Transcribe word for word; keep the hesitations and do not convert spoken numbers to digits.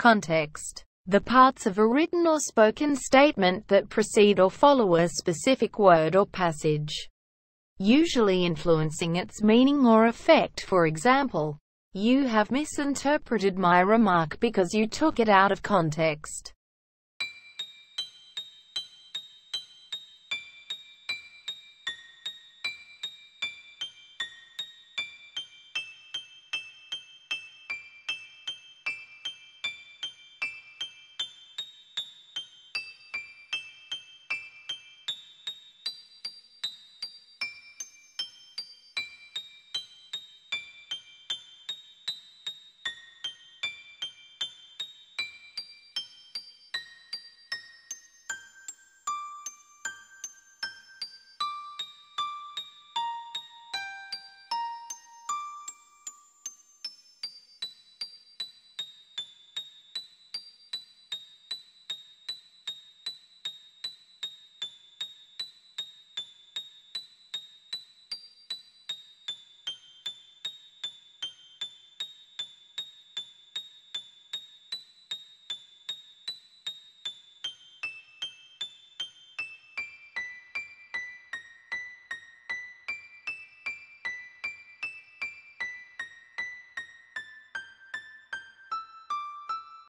Context: the parts of a written or spoken statement that precede or follow a specific word or passage, usually influencing its meaning or effect. For example, "You have misinterpreted my remark because you took it out of context."